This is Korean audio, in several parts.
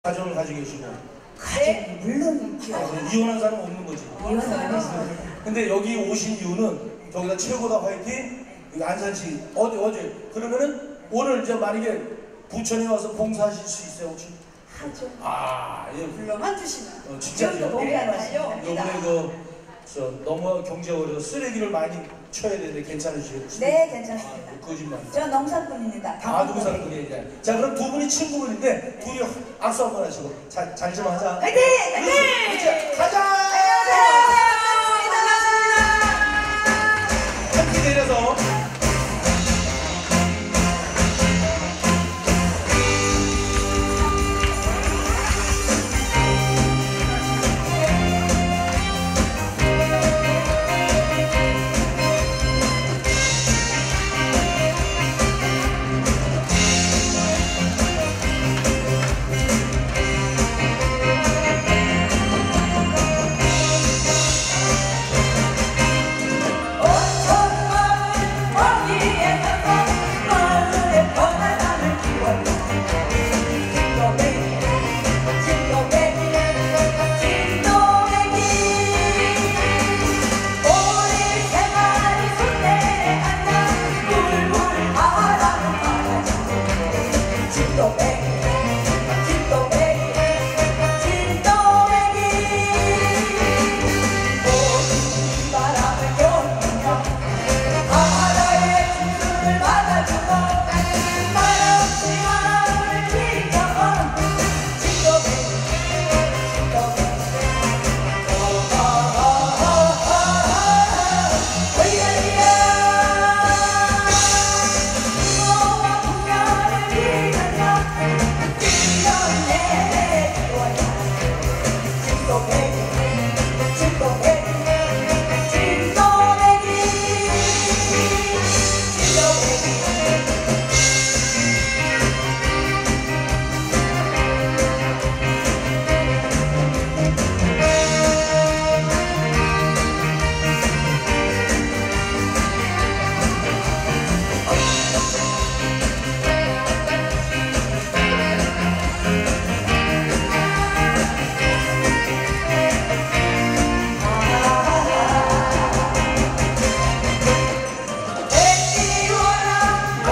가정을 가지고 계시고. 네, 물론 있죠. 이혼한 사람 없는 거지. 이혼은 있습니다. 근데 여기 오신 이유는 저기다 최고다 화이팅 여기 안산시 어제 그러면은 오늘 이제 만약에 부천에 와서 봉사하실 수 있어요 혹시? 하죠. 예. 불러만 주시면 진짜죠. 노래하는 이번에 너무 경제가 어려서 쓰레기를 많이 쳐야 되는데 괜찮으시겠어요? 네, 괜찮습니다. 거짓말. 저 농사꾼입니다. 농사꾼이에요. 자, 그럼 두 분이 친구분인데 둘이 악수 한번 하시고 잘 좀 하자. 화이팅! 화이팅! 가자! 함께 내려서.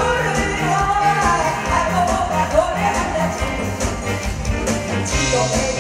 Go,